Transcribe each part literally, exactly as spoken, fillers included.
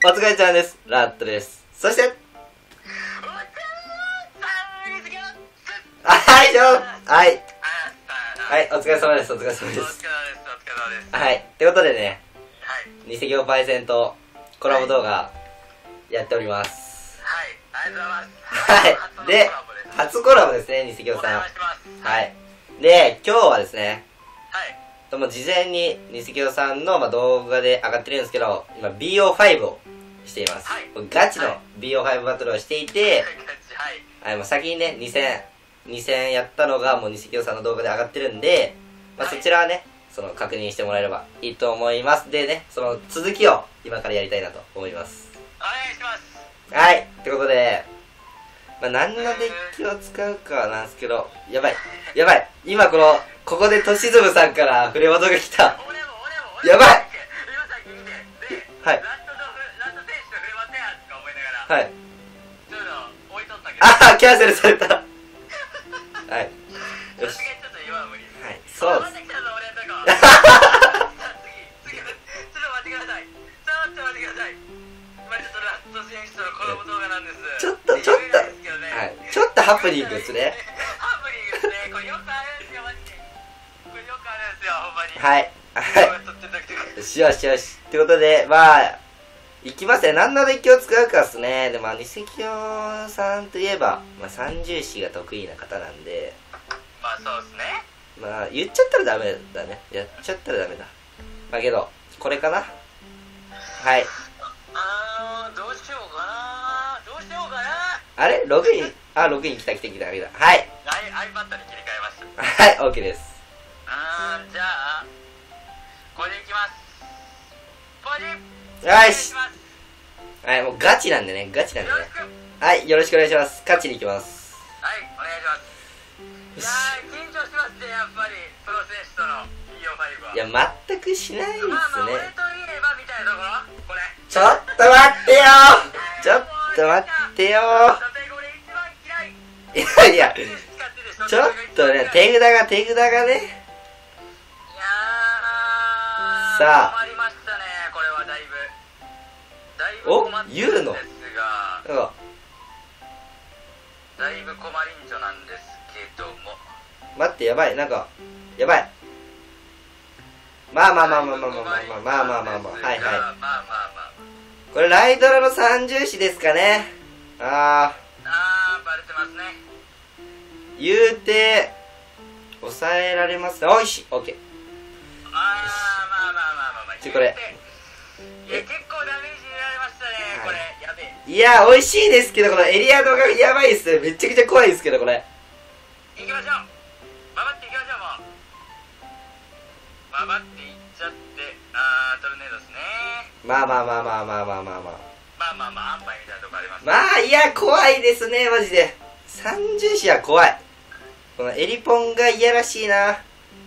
お疲れちゃんです。ラットです。そして、はい、じゃあ、はい。はい、お疲れ様です。お疲れ様です。 お疲れ様です。お疲れ様です。 はい。ってことでね、 はい。 偽業パイセンとコラボ動画やっております。 はい。ありがとうございます。 はい。で、初コラボですね、偽業さん。 お願いします。 はい。で、今日はですね、 はい。 とも事前に偽業さんの、まあ、動画で上がってるんですけど、今 ビーオーファイブ をしています。 はい。 ガチのはいビーオーファイブ バトルをしていて、 はい。 はい、もう先にね、にせん、にせんやったのがもう偽業さんの動画で上がってるんで、まあ、そちらはね、その確認してもらえればいいと思います。でね、その続きを今からやりたいなと思います。 お願いします。 はい、ってことで、まあ、何のデッキを使うかなんですけど、やばい、やばい、今この、ここでトシズムさんから触れ技が来た。 俺も俺もやばい。 今さっき見て、で、 はい。 ラットとラット選手とフレマテアとか思いながら、 はい。 ちょっと置いとったけど。 ああ、キャンセルされた。はい。よし。 さすがにちょっと今は無理。 はい、そうです。 待ってきたぞ、俺のとこ。次、次、ちょっと待ってください。ちょっと待ってください。今ちょっとラット選手とのコラボ動画なんです。 ちょっと、ちょっと、 はい。 ちょっとハプニングですね。 ハプニングですね。これよくあるんですよ、マジで。これよくあるんですよ、ほんまに。 はい。はい。よしよしよし。ってことで、まあ、いきますね。何のデッキを使うかっすね。で、まあ、偽教さんといえば、まあ、三重視が得意な方なんで、 まあ、そうですね。 まあ、言っちゃったらダメだね。やっちゃったらダメだ。まあ、けど、これかな。はい。 あー、どうしようかな。どうしようかな。 あれログイン、あ、ログイン来た来た来た来た。はい。 はい、iPad に切り替えました。 はい、OK です。 あー、じゃあ、これでいきます。ポジよし。はい、もうガチなんでね、ガチなんでね。はい、よろしくお願いします。勝ちに行きます。 はい、お願いします。いやー、緊張しますね、やっぱり、プロ選手との ビーオーファイブ は。 いや、全くしないですね。 まあまあ、俺といえばみたいなところこれ。 ちょっと待ってよーちょっと待ってよーいやいや、ちょっとね、手札が手札がね。 いやー、 さあ困りましたね、これはだいぶ。だいぶお困って言うのるんですが、 うんだいぶ困りんじょなんですけども。 待って、やばい、なんか、やばい。まあまあまあまあまあまあまあまあまあまあまあまあ、はいはい。 まあまあまあ。 これライドラの三重視ですかね。ああー、バレてますね。 ー、言うて、抑えられますね。おいしい、オッケー。 あー、まあまあまあまあまあ。 ちょこれ。 いや、結構ダメージ入れられましたね、これ。やべえ。 いや、美味しいですけど、このエリアドがやばいっすね。めちゃくちゃ怖いですけど、これ。 行きましょう。ババって行きましょう、もう。ババって行っちゃって、あー、トルネードですね。 まあまあまあまあまあまあまあまあ。 まあまあまあ、安牌みたいなとこあります。 まあ、いや、怖いですね、マジで。三重視は怖い。このエリポンがいやらしいな。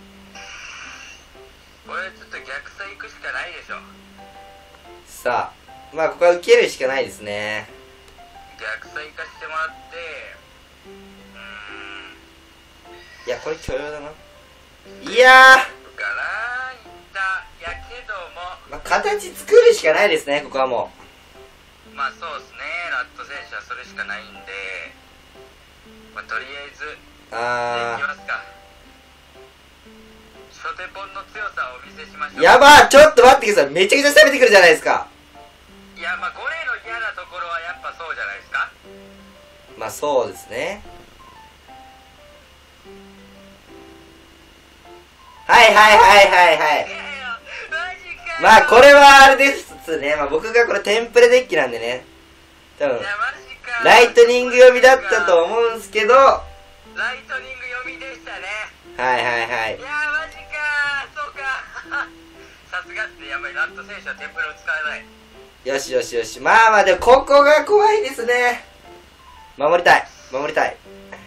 これちょっと逆サイ行くしかないでしょ。 さあ、まあ、ここは受けるしかないですね。 逆サイ行かしてもらって、うーん。 いや、これ許容だな。いやかなー、いった。やけども、 ー、まあ、形作るしかないですね、ここはもまあそうですね、ラット選手はそれしかないんで、まあとりあえず、 う。あいきますか。初手ポンの強さをお見せしましょー。 う。 やばー、ちょっと待ってください。めちゃくちゃ攻めてくるじゃないですか。 いや、まあゴレの嫌なところはやっぱそうじゃないですか。 まあ、そうですね。はいはいはいはいはい。 いやいや、マジかよ。 まあ、これはあれですね。まあ、僕がこれテンプレデッキなんでね。多分い、や、マジか。 ライトニング読みだったと思うんすけど、はライトニング読みでしたね。 いはいはいい。や、マジか。そうか。さすがっすね、やっぱりラット選手はテンプレを使えない。 よしよしよし。まあまあ、でもここが怖いですね。守りたい。守りたい。 う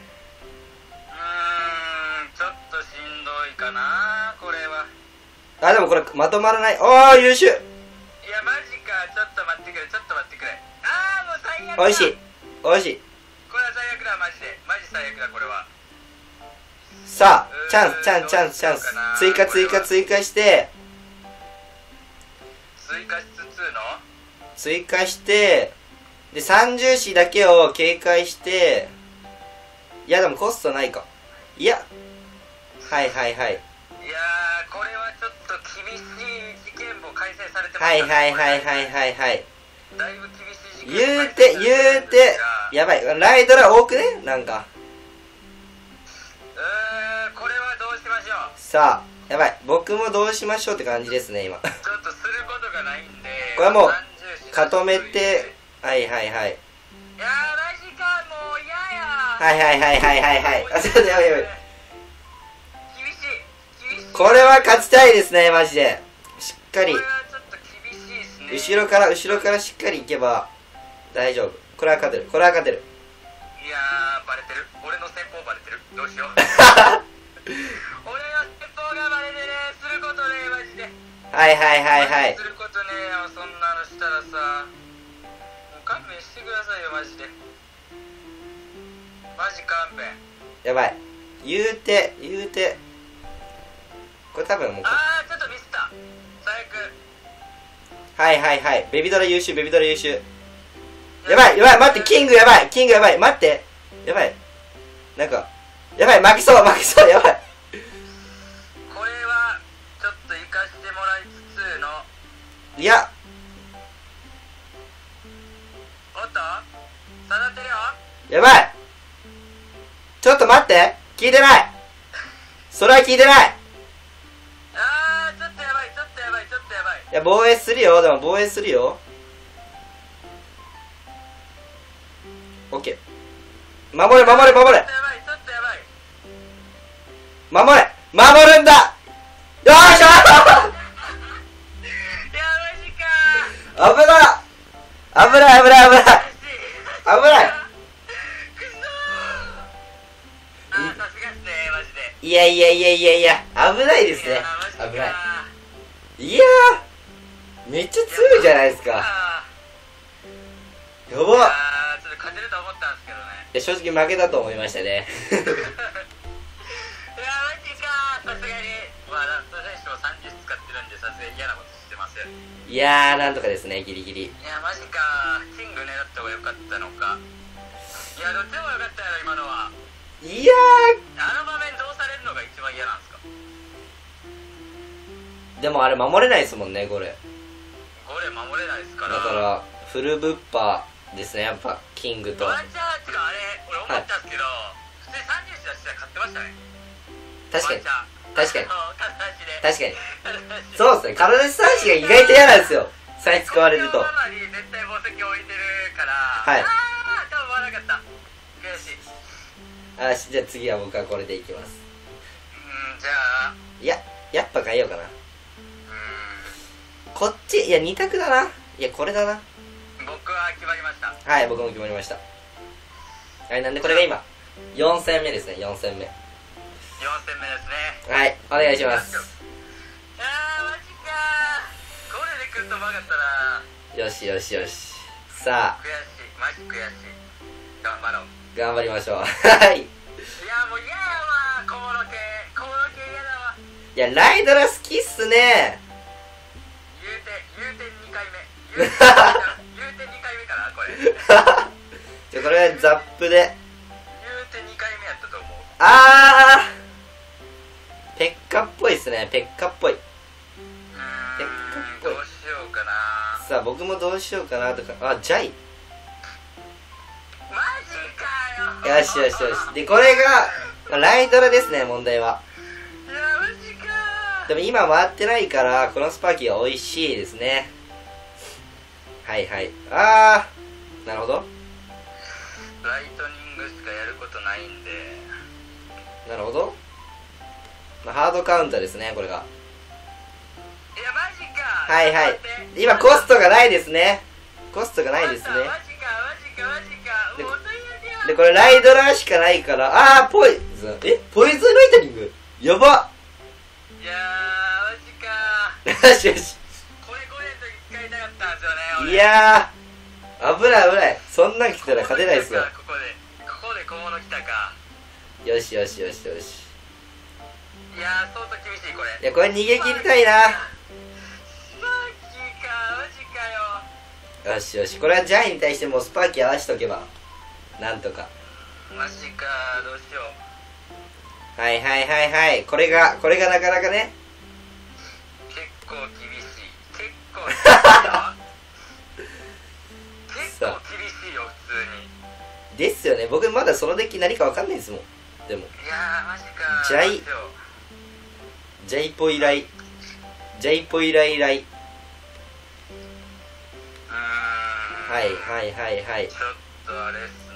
ーん、ちょっとしんどいかな、これは。 あ、でもこれまとまらない。おー、優秀。 いや、マジか。ちょっと待ってくれ、ちょっと待ってくれ。あー、もう最悪だ。 おいしい。おいしい。 これは最悪だ、マジで。マジ最悪だ、これは。 さあ、チャンス、チャンス、チャンス、チャンス。追加、追加、追加して、 追加しつつの追加して、で、三重視だけを警戒して、いやでもコストないか。いや、はいはいはい。 いやー、これはちょっと厳しい事件も開催されてます。 はいはいはいはいはいはい。 だいぶ厳しい事件言うて、言うて、やばい。ライドラ多くねなんか。 うーん、これはどうしましょう。 さあ、やばい。僕もどうしましょうって感じですね、今。 ちょっとすることがないんで。 これはもうさんじゅうし固めて、はいはいはい。 いやー、マジか、もう嫌や。 はいはいはいはいはいはい。あ、ちょっとやばいやばい。 厳しい。厳しい。 これは勝ちたいですね、マジで。しっかり。 これはちょっと厳しいですね。 後ろから、後ろからしっかり行けば大丈夫。これは勝てる。これは勝てる。 いやー、バレてる。俺の戦法バレてる。どうしよう。俺の戦法がバレてね、することね、マジで。 はいはいはいはいす。ることねえよ、そんなのしたらさ。もう勘弁してくださいよ、マジで。マジ勘弁。 やばい。言うて、言うて。これ多分もう。 あー、ちょっとミスった。最悪。 はいはいはい。ベビドラ優秀、ベビドラ優秀。やばい、やばい、待って、キングやばい、キングやばい、待って。やばい。なんか、やばい、負けそう、負けそう、やばい。 これは、ちょっと生かしてもらいつつの。 いや。 おっと下がってるよ。 やばい。ちょっと待って。聞いてない。それは聞いてない。 あー、ちょっとやばい、ちょっとやばい、ちょっとやばい。 いや、防衛するよ。でも防衛するよ。オッケー。守れ、守れ、守れ。 ちょっとやばい、ちょっとやばい。 守れ。守るんだ。よーしゃーいや、マジかー。 危ない危ない危ない危ない危ないくそー。あー、さすがっすね、マジで。 いやいやいやいやいや、危ないですね。危ない。いやー、めっちゃ強いじゃないですか。やばっ。 いやー、ちょっと勝てると思ったんですけどね。 いや、正直負けたと思いましたね。 いやー、マジかー。さすがに、まあ、ラスト選手もさんじゅう使ってるんで、さすがに嫌なことしてますよ。 いやー、なんとかですね、ギリギリ。 いや、マジかー。キング狙った方が良かったのか。いや、どっちでも良かったよ、今のは。 いやあの場面どうされるのが一番嫌なんですか？ ー、でもあれ守れないですもんね、これ。 これ守れないですから。 だから、フルブッパーですね、やっぱ、キングと。 ワンチャン、てかあれ、俺思ったんですけど、普通にさんじゅう出したら勝ってましたね。 確かに。確かに。 確確かに。そうですね、体三子が意外と嫌なんですよ。さえ使われると。 ママに絶対宝石置いてるから。 はい。 あー、多分思わなかった。悔しい。 あ、じゃあ次は僕はこれでいきます。 うん、じゃあ。 いや、やっぱ変えようかな。 うん。 こっち、いや、二択だな。いや、これだな。 僕は決まりました。 はい、僕も決まりました。はい、なんでこれが今、よん戦目ですね、よん戦目。 よん戦目ですね。 はい、お願いします。 あー、マジかー。これで来ると思わなかったな。 よしよしよし。さあ、 悔しい、マジ悔しい。頑張ろう。 頑張りましょう。はい。 いや、もう嫌やわ、小物系。小物系嫌だわ。 いや、ライドラ好きっすね。 言うて、言うてにかいめ。言うてにかいめかな、これ。 じゃあこれザップで。 言うてにかいめやったと思う。 あー、ペッカっぽいっすね、ペッカっぽい。 うーん、どうしようかな。 さあ、僕もどうしようかなとか。あ、ジャイ。 マジかよ。 よしよしよし。で、これが、まあライドラですね、問題は。 いや、マジか。 でも今回ってないから、このスパーキーは美味しいですね。はいはい。あー、なるほど。 ライトニングしかやることないんで。 なるほど。まあ、ハードカウンターですね、これが。 いや、マジか。 はいはい。今コストがないですね。コストがないですね。 マジか、マジか、マジか。 でもう最悪や。 で、これライドラしかないから、あー、ポイズン。えポイズンライトニングやばいやー、マジか。 よしよし。 これごねんの時使いたかったんですよね、俺。 いやー、危ない危ない。そんなん来たら勝てないですよ。 ここで、ここで小物来たか。 よしよしよしよし。 いやー、相当厳しい、これ。 いや、これ逃げ切りたいな。 スパーキーか、マジかよ。 よしよし、これはジャイに対してもうスパーキー合わしとけばなんとか。 マジか、どうしよう。 はいはいはいはい、これがこれがなかなかね。 結構厳しい。結構厳しいよ。結構厳しいよ、普通に。 ですよね。僕まだそのデッキ何かわかんないですもん。でもいやー、マジか。 ジャイどうしよう。 ジャイポイライジャイポイライライうーん。 はいはいはいはい。 ちょっとあれっすね。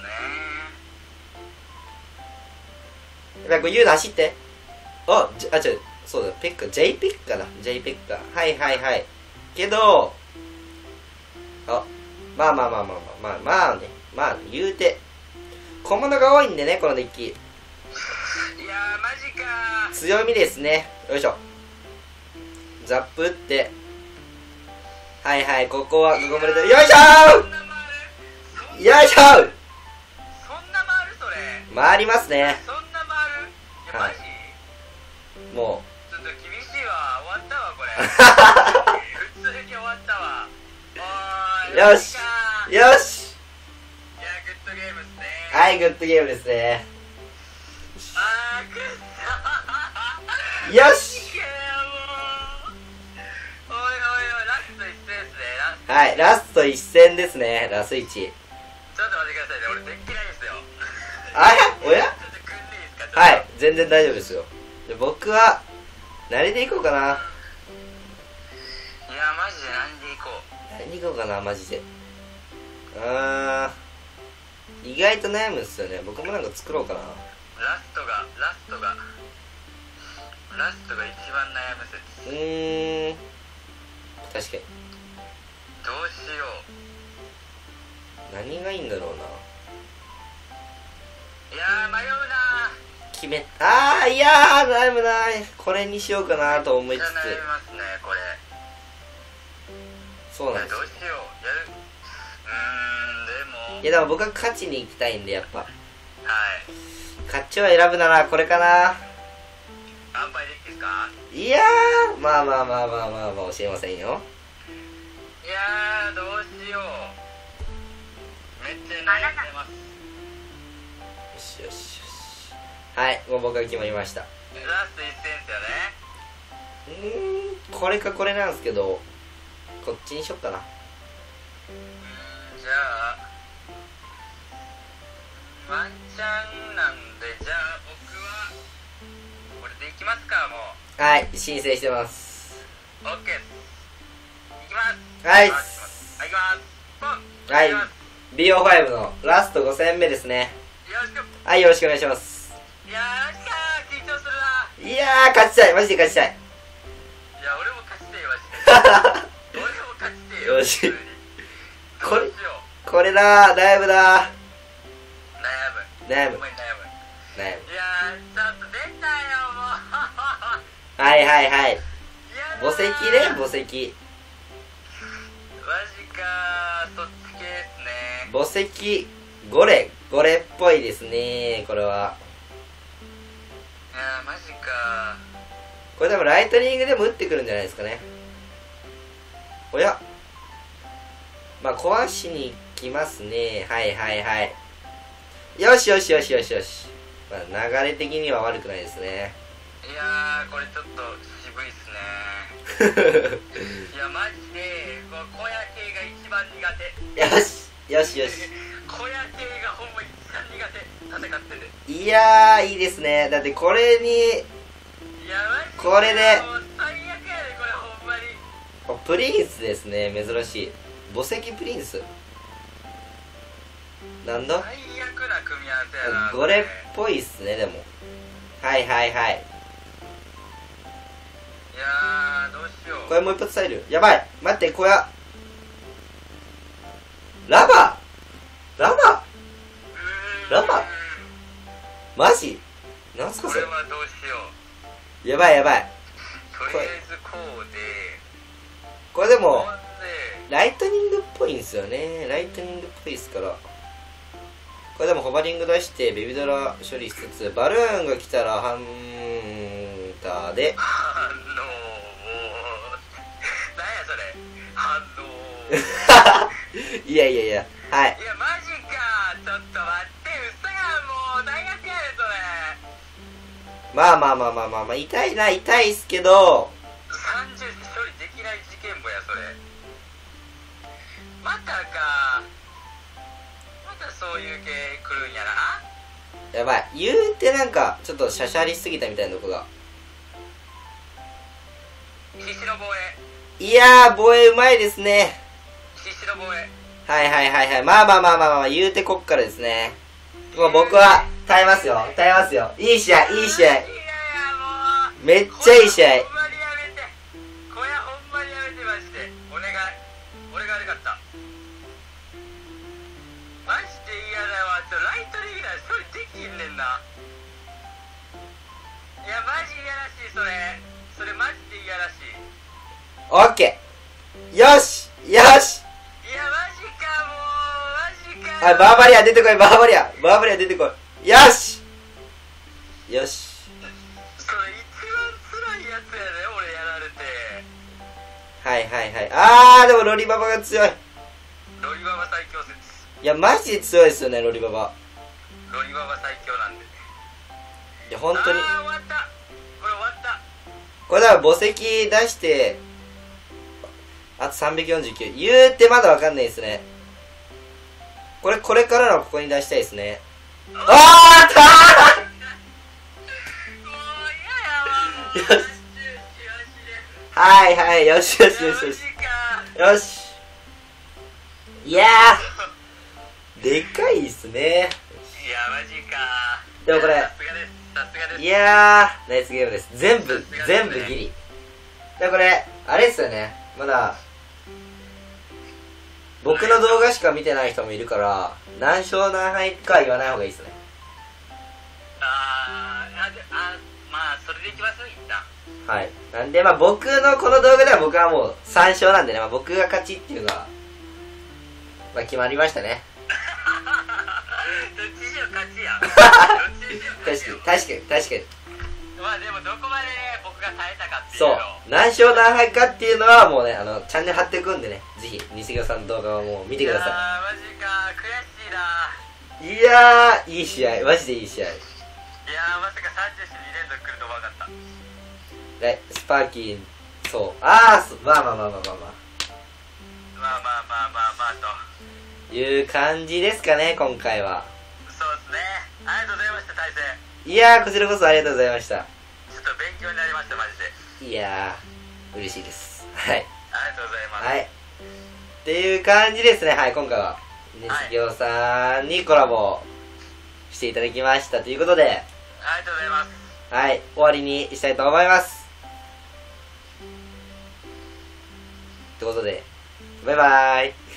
やっぱこれ言うの走って。あ、じあ、違う、そうだ、ペッカ、ジェイペッカだ、ジェイペッカ。はいはいはい。けど、あ、まあまあまあまあまあまあまあね、まあ言うて、小物が多いんでね、このデッキ。 いやー、マジかー。 強みですね。よいしょ。ザップ打って。はいはい、ここは、ここまでで、よいしょそんなーよいしょーそんな回るそれ。 回りますね。 そんな回る。いや、 はいマジもちょっと厳しいわ。終わったわ、これ。普通に終わったわ。おーい。 よしマジかう、よしいや、グッドゲームっすね。 はい、グッドゲームですね。 あー、くっそー。 よしいやもう。おいおいおい、ラスト一戦ですね。ラストはい、ラスト一戦ですね、ラスいち。 ちょっと待ってくださいね。俺、できないですよ。 あれおやちょっと組んでいいですか。ちょっとはい、全然大丈夫ですよ。で僕は、何でいこうかな。 いや、マジで何でいこう。 何でいこうかな、マジで。うーん。意外と悩むんですよね。僕もなんか作ろうかな。 ラストが、ラストが、ラストが一番悩む説。 うーん。確かに。 どうしよう。 何がいいんだろうな。 いやー、迷うな決め、あー、いやー、悩むな。これにしようかなと思ー。 いつつ。 めっちゃ悩みますね、これ。 そうなんですよいや、どう。しよう。やる。うーん、でも。 いや、でも僕は勝ちに行きたいんで、やっぱ。 はい。 勝ちを選ぶならこれかな。 安牌デッキですか。 いやー、まあまあまあまあまあまあ教えませんよ。 いやー、どうしよう。めっちゃ悩んでます。 よしよしよし。はい、もう僕は決まりました。 ラスト一戦ですよね。 うーん、これかこれなんですけど、こっちにしよっかな。 うーん、じゃあ、ワンチャンなんで、じゃあ僕は、これでいきますか、もう。 はい、申請してます。 オッケーです。いきます。 はいはい、いきます。はい、いきます。ポン。 はいいきます。 ビーオーファイブ のラストご戦目ですね。 よろしく。 はい、よろしくお願いします。 いやー、しかー、緊張するな。 いやー、勝ちたい、マジで勝ちたい。 いや、俺も勝ちてえよ、マジで。俺も勝ちてえよ。 よし普通にこれどうしよう。 これだー、ライブだー。 悩む。 悩むほんまに悩む。 悩む。 いやー、ちょっと出たよ、もう。 はいはいはい。 やだー墓石ね、墓石。 マジかー、そっち系ですね。 墓石、ゴレ、ゴレっぽいですね、これは。 いやー、マジかこれでもライトニングでも打ってくるんじゃないですかね。おや、まあ壊しに来ますね。はいはいはい。よしよしよしよしよし。まあ、流れ的には悪くないですね。 ー。いやー、これちょっと渋いっすね。いや、マジで、こう小屋系が一番苦手。 よしよしよし。 小屋系がほんま一番苦手。戦ってて。 いやー、いいですね。だってこれに、 いや、マジで。 これでもう最悪やで、これほんまに。 おプリンスですね、珍しい。墓石プリンス。なんだ最悪な組み合わせやな。 ゴレっぽいっすね、でも。はいはいはい。 いやー、どうしよう。 これもう一発入る。やばい。待って、これは。ラバラバうーんラバマジなんすかそれ。 これはどうしよう。 やばいやばい。 とりあえずこうで、 これでも、 ほんで、 ライトニングっぽいんですよね。ライトニングっぽいですから。これでもホバリング出してベビドラ処理しつつ、バルーンが来たらハンターで、 反応を、なんやそれ、反応を。 いやいやいや、はい。 いやマジか、ちょっと待って嘘やん、もう大学やでそれ。 まあまあまあまあまあまあ、痛いな、痛いっすけど、 さんじゅう処理できない事件簿やそれ。またか、またそういう系来るんやな。 やばい。言うてなんか、ちょっとシャシャりすぎたみたいなとこが。 必死の防衛、 いやー、防衛うまいですね。 必死の防衛。 はいはいはいはい。まあまあまあまあまあ、言うてこっからですね。もう僕は耐えますよ。耐えますよ。いい試合、いい試合。 いやいやもうめっちゃいい試合。 ほんまにやめて、これほんまにやめてマジでお願い。俺が悪かった、マジで嫌だわ。ちょライトリーガー処理できんねんな。いやマジ嫌らしいそれ、それマジで嫌らしい。 オッケー。よしよし。 いやマジか、もうマジか。 あ、バーバリア出てこい、バーバリア。バーバリア出てこい。よしよし。 それ一番辛いやつやで、俺やられて。 はいはいはい。あー、でもロリババが強い。 ロリババ最強説。 いや、マジで強いですよね、ロリババ。 ロリババ最強なんで。 いや、本当に。 あー終わった、これ終わった。 これだから墓石出して、あとさんびゃくよんじゅうきゅう。言うてまだわかんないですね。これ、これからのここに出したいですね。あーあったーもう嫌やわ、もう。よしよしよしはいはい、よしよしよしよし。よし。いやー、でかいっすね。 いやマジか。 でもこれさすがです、さすがです。 いやー、ナイスゲームです。全部、全部ギリ。で、これ、あれですよね。まだ、僕の動画しか見てない人もいるから、何勝何敗かは言わない方がいいですね。 あーあであまあそれでいきましょう一旦。 はい。なんで、まあ僕のこの動画では僕はもうさん勝なんでね、まあ僕が勝ちっていうのは、まあ決まりましたね。 どっちにしろ勝ちや。どっちにしろ勝ちよ。 確かに、確かに、確かに。 まあでもどこまでね、僕が耐えたかっていうそうのを。。 何勝何敗かっていうのはもうね、あの、チャンネル貼っていくんでね、ぜひ、ニセギョさんの動画をもう見てくださあーマジか、悔しいな。 い。いやー、いい試合。マジでいい試合。 いやーまさかさんじゅうに連続来ると思わなかった。 で、スパーキー、そう。あー、そまあまあまあまあまあまあ。 まあまあまあまあまあという感じですかね、今回は。 そうですね。ありがとうございました、大成。 いやー、こちらこそありがとうございました。 ちょっと勉強になりました、マジで。 いやー、嬉しいです。はい。 ありがとうございます。 はい。っていう感じですね、はい、今回は。ネスギョさんにコラボしていただきましたということで、 ありがとうございます。 はい、終わりにしたいと思います。ということで、バイバーイ。